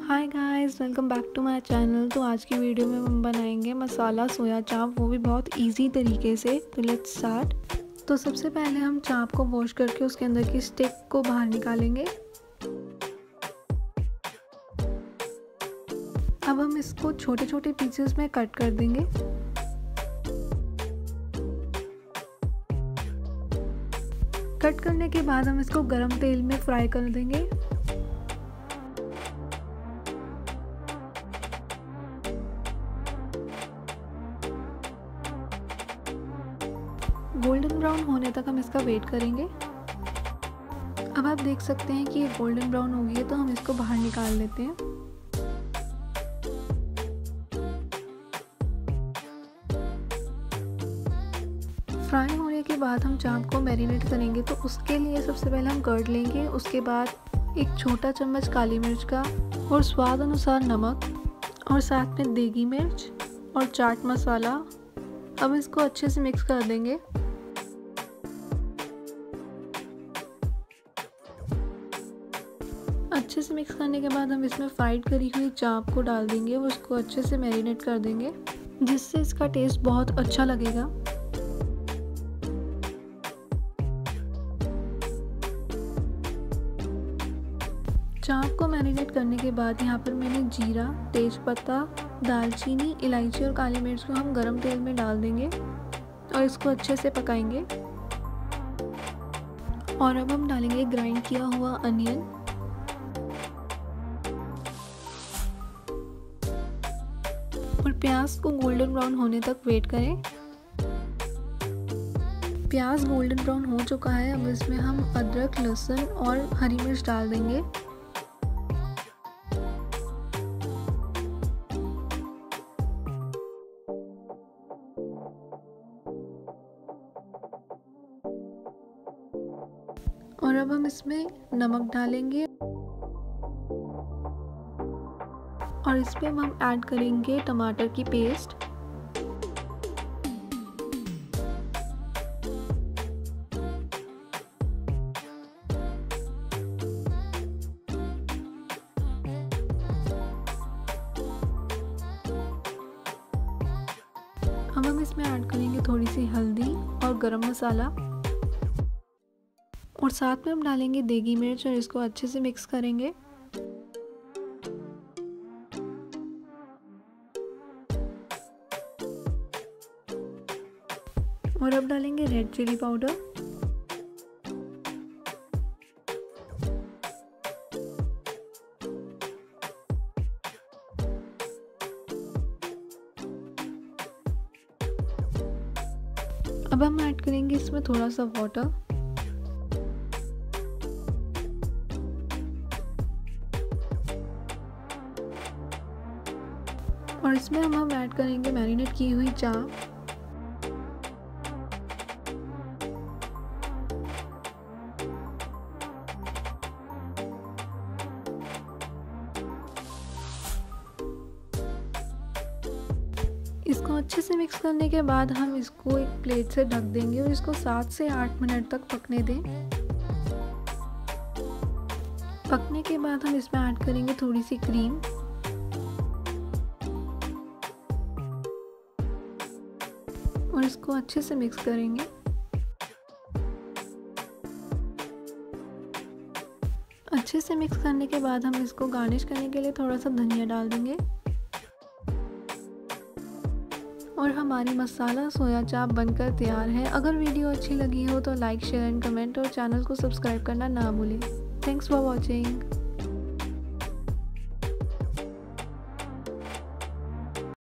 Hi guys, welcome back to my channel. तो आज की वीडियो में हम बनाएंगे मसाला सोया चाप, वो भी बहुत इजी तरीके से। तो लेट्स स्टार्ट। तो सबसे पहले हम चाप को वॉश करके उसके अंदर की स्टिक को बाहर निकालेंगे। अब हम इसको छोटे छोटे पीसेस में कट कर देंगे। कट करने के बाद हम इसको गरम तेल में फ्राई कर देंगे। गोल्डन ब्राउन होने तक हम इसका वेट करेंगे। अब आप देख सकते हैं कि ये गोल्डन ब्राउन हो गई है, तो हम इसको बाहर निकाल लेते हैं। फ्राई होने के बाद हम चाप को मैरिनेट करेंगे। तो उसके लिए सबसे पहले हम कर्ड लेंगे, उसके बाद एक छोटा चम्मच काली मिर्च का और स्वाद अनुसार नमक और साथ में देगी मिर्च और चाट मसाला। अब इसको अच्छे से मिक्स कर देंगे। अच्छे से मिक्स करने के बाद हम इसमें फ्राइड करी हुई चाप को डाल देंगे और उसको अच्छे से मैरिनेट कर देंगे, जिससे इसका टेस्ट बहुत अच्छा लगेगा। चाप को मैरिनेट करने के बाद यहाँ पर मैंने जीरा, तेजपत्ता, दालचीनी, इलायची और काली मिर्च को हम गरम तेल में डाल देंगे और इसको अच्छे से पकाएंगे। और अब हम डालेंगे ग्राइंड किया हुआ अनियन और प्याज को गोल्डन ब्राउन होने तक वेट करें। प्याज गोल्डन ब्राउन हो चुका है। अब इसमें हम अदरक, लहसुन और हरी मिर्च डाल देंगे। और अब हम इसमें नमक डालेंगे और इसमें हम ऐड करेंगे टमाटर की पेस्ट। अब हम इसमें ऐड करेंगे थोड़ी सी हल्दी और गरम मसाला और साथ में हम डालेंगे देगी मिर्च और इसको अच्छे से मिक्स करेंगे। और अब डालेंगे रेड चिली पाउडर अब हम ऐड करेंगे इसमें थोड़ा सा वाटर और इसमें हम ऐड करेंगे मैरिनेट की हुई चाप। इसको अच्छे से मिक्स करने के बाद हम इसको एक प्लेट से ढक देंगे और इसको 7 से 8 मिनट तक पकने दें। पकने के बाद हम इसमें ऐड करेंगे थोड़ी सी क्रीम और इसको अच्छे से मिक्स करेंगे। अच्छे से मिक्स करने के बाद हम इसको गार्निश करने के लिए थोड़ा सा धनिया डाल देंगे और हमारी मसाला सोया चाप बनकर तैयार है। अगर वीडियो अच्छी लगी हो तो लाइक, शेयर एंड कमेंट और चैनल को सब्सक्राइब करना ना भूलें। Thanks for watching.